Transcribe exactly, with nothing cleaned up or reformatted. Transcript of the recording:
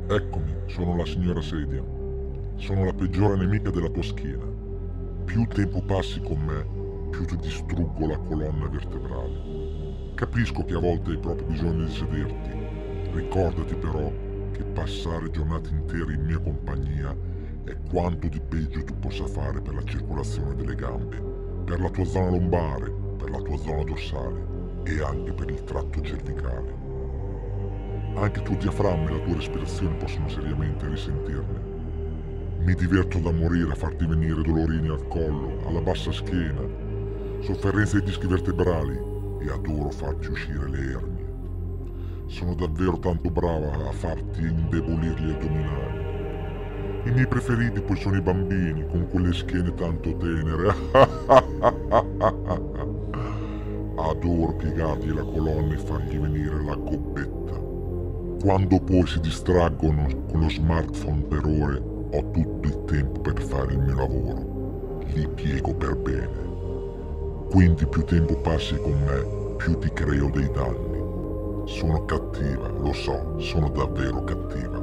Eccomi, sono la signora Sedia. Sono la peggiore nemica della tua schiena. Più tempo passi con me, più ti distruggo la colonna vertebrale. Capisco che a volte hai proprio bisogno di sederti. Ricordati però che passare giornate intere in mia compagnia è quanto di peggio tu possa fare per la circolazione delle gambe, per la tua zona lombare, per la tua zona dorsale e anche per il tratto cervicale. Anche il tuo diaframma e la tua respirazione possono seriamente risentirne. Mi diverto da morire a farti venire dolorini al collo, alla bassa schiena, sofferenze ai dischi vertebrali e adoro farti uscire le ernie. Sono davvero tanto brava a farti indebolire gli addominali. I miei preferiti poi sono i bambini con quelle schiene tanto tenere. Adoro piegargli la colonna e fargli venire la gobbetta. Quando poi si distraggono con lo smartphone per ore, ho tutto il tempo per fare il mio lavoro. Li piego per bene. Quindi più tempo passi con me, più ti creo dei danni. Sono cattiva, lo so, sono davvero cattiva.